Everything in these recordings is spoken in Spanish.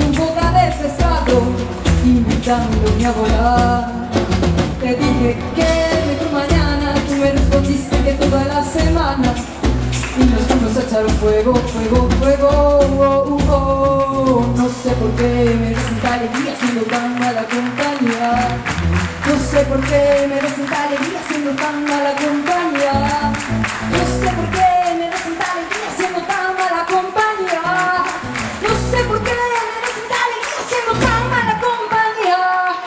boca de pescado, invitándome a volar. Te dije que mejor mañana, tú me respondiste que toda la semana, y nos fuimos a echar un fuego, fuego, fuego. No sé por qué me das tanta alegría siendo tan mala compañía. No sé por qué me das tanta alegría siendo tan mala compañía. No sé por qué me das tanta alegría siendo tan mala compañía. No sé por qué me das tanta alegría siendo tan mala compañía.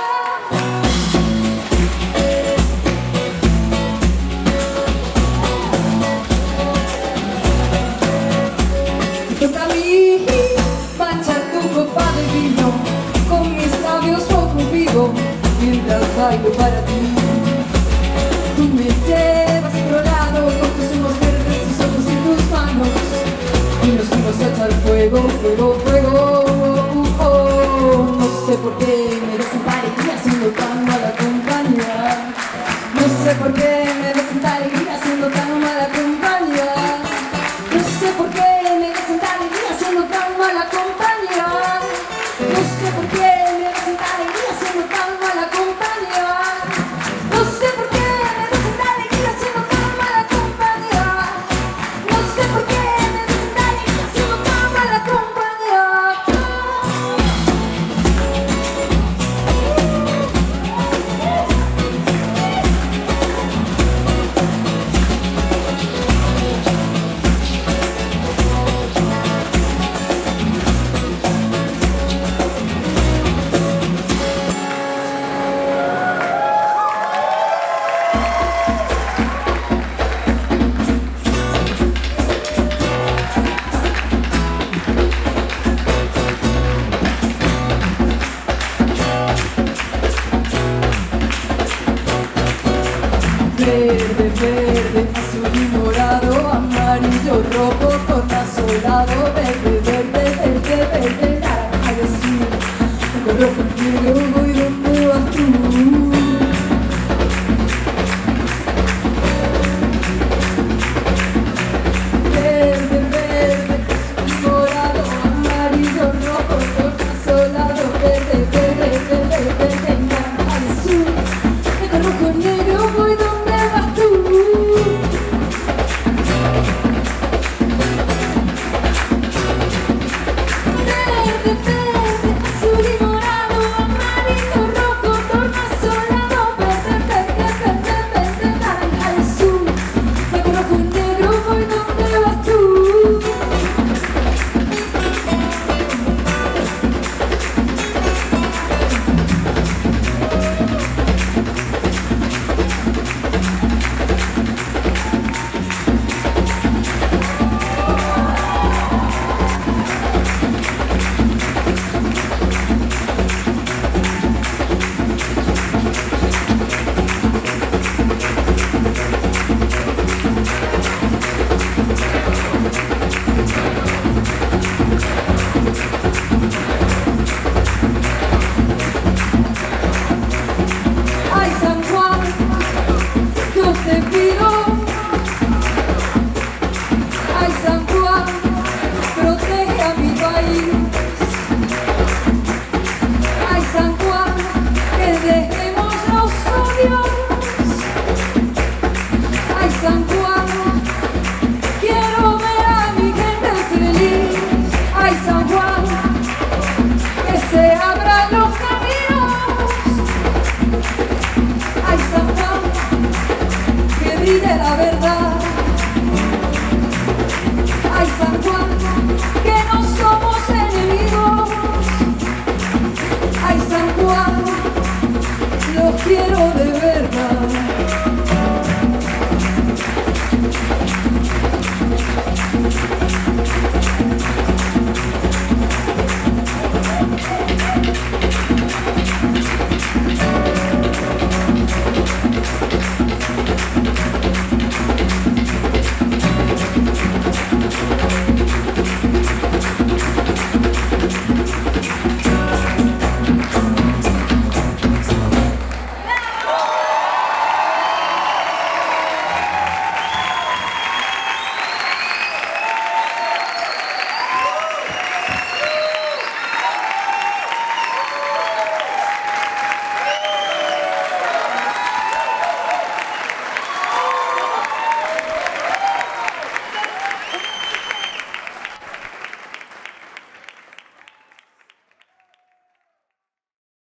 Toca a mí manchar tu copa de vino con mis labios rojo vivo mientras bailo para ti. Tú me llevas a otro lado con tus ojos verdes, tus ojos y tus manos, y nos fuimos a echar fuego, fuego, fuego. No sé por qué me das tanta alegría siendo tan mala compañía. No sé por qué me das tanta alegría siendo tan mala compañía. No sé por qué me das tanta alegría siendo tan mala compañía. No sé por qué me das tanta alegría siendo tan mala compañía. No sé por qué me das tanta alegría siendo tan mala compañía. No sé por qué me das tanta alegría siendo tan mala compañía. Verde, verde, azul y morado, amarillo, rojo, tornazo dorado, verde, verde, verde, verde, naranja y azul, rojo y negro.